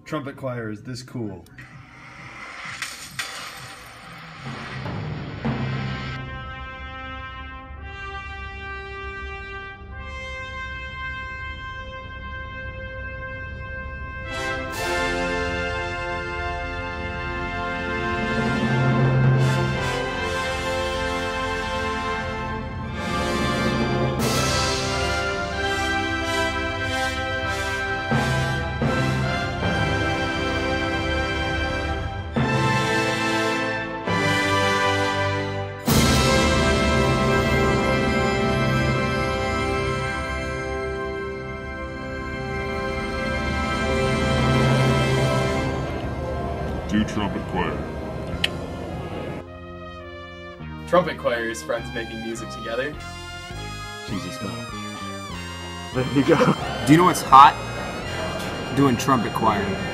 trumpet choir is this cool. Do trumpet choir. Trumpet choir is friends making music together. Jesus, man. There you go. Do you know what's hot? Doing trumpet choir.